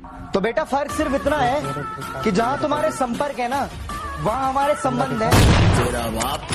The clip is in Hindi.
तो बेटा फर्क सिर्फ इतना है कि जहां तुम्हारे संपर्क है ना, वहां हमारे संबंध है। तेरा बाप